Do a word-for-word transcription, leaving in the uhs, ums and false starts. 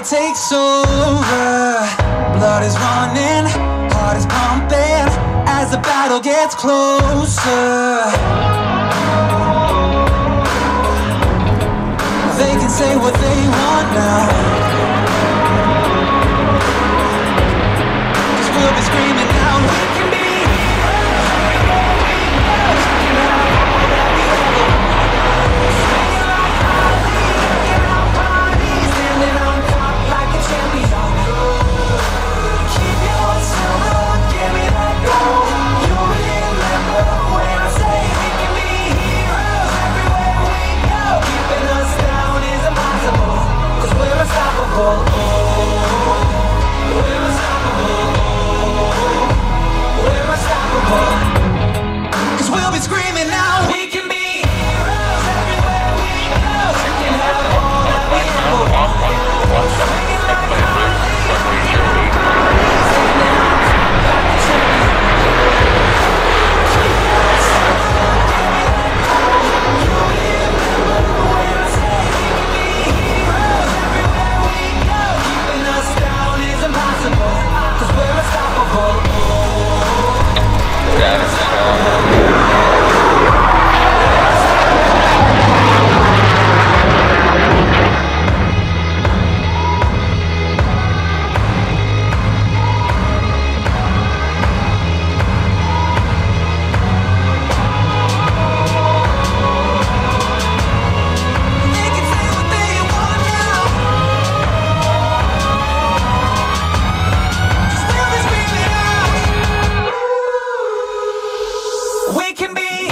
takes over. Blood is running, heart is pumping as the battle gets closer. They can say what they want now, 'cause we'll be screaming out, we can be we can be